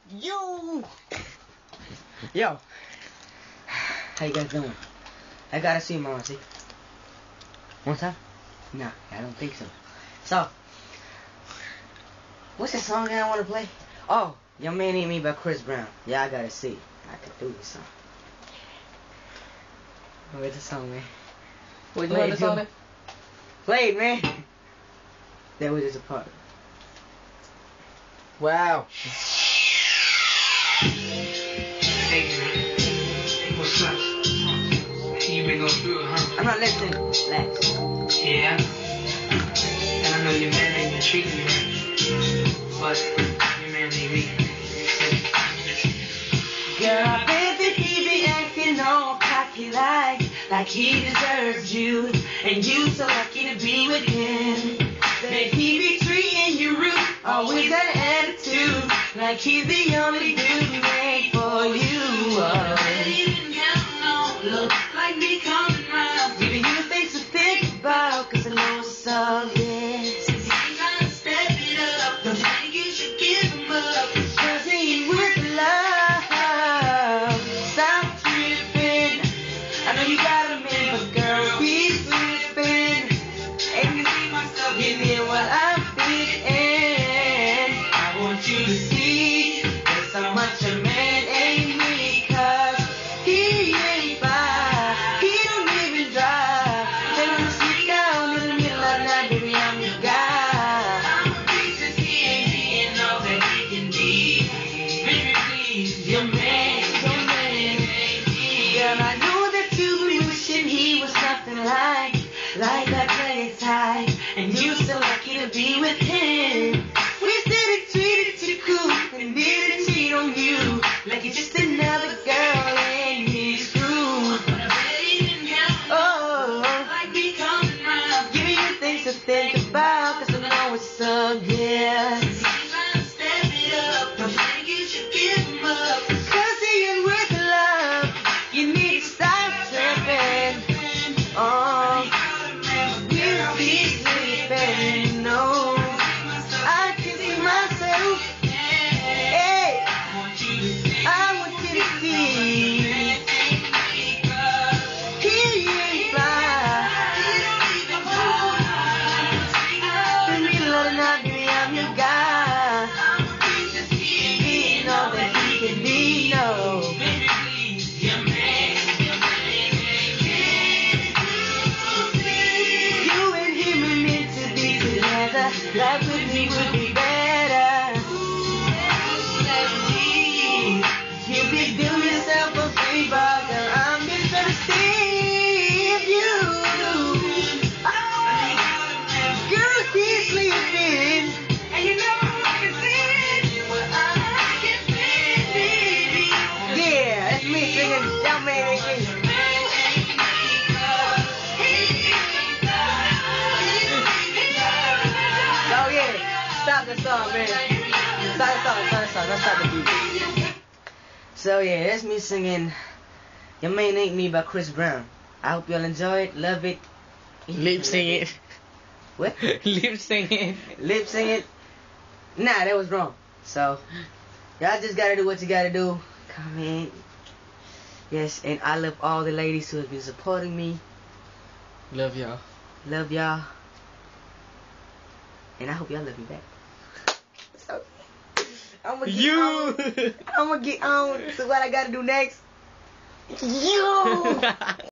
Yo, how you guys doing? I gotta see Mama, see? One time? Nah, I don't think so. So, what's the song that I want to play? Oh, Your Man Ain't Me by Chris Brown. Yeah, I gotta see. I could do this song. Where's the song, man? What, you want the song? Play it, man. That was just a part. Wow. Hey, what's up? You been going through it, huh? I'm not listening. Relax. Yeah. And I know your man ain't been treating you right. But your man ain't me. Girl, I bet that he be acting all cocky like he deserves you. And you so lucky to be with him. That he be treating you rude, always that attitude, like he's the only dude made for you. Look like me coming round, giving you things to think about, cause I know it's obvious. Since he ain't trying to step it up, don't you think you should give him up? Cause he ain't worth love. Stop tripping. I know you got a man, but girl, be slipping. And you see myself in here while I'm fitting. I want you to see just how much a man ain't me, cause he ain't fine. He don't even drive. Then when you sit down in the middle of the night, baby, I'm your guy. I'm a piece of he ain't being all that he can be. Baby, please, your man, your man. Girl, I know that you be wishing he was something like that play type, and you so lucky to be with him. We said it treated you cool and didn't cheat on you, like it's just another girl in his crew. Oh, like me coming round, giving you things to think about, cause I know it's so good. Since he's trying to step it up, don't you think you should give him up? Cause he ain't worth the love, you need to stop tripping. Oh, we'll be sleeping, no. I can see myself. Hey, I want you to see. He ain't fine. In the middle of the night, baby, I'm your guy. Being all that he can be, no. You and him are meant to be together. Life with me would be better. You be doing yourself a favor, girl. I'm just gonna save you. Girl, he's sleeping, and you know I can see what I can see. Yeah, that's me singing. Young Man Ain't Me. Oh yeah, stop the song, man. Stop the song. The beat. So yeah, that's me singing Your Man Ain't Me by Chris Brown. I hope y'all enjoy it, love it. Lip sing it. What? Lip sing it. Lip sing it? Nah, that was wrong. So, y'all just gotta do what you gotta do. Comment. Yes, and I love all the ladies who have been supporting me. Love y'all. Love y'all. And I hope y'all love me back. So, I'm gonna get on to what I gotta do next.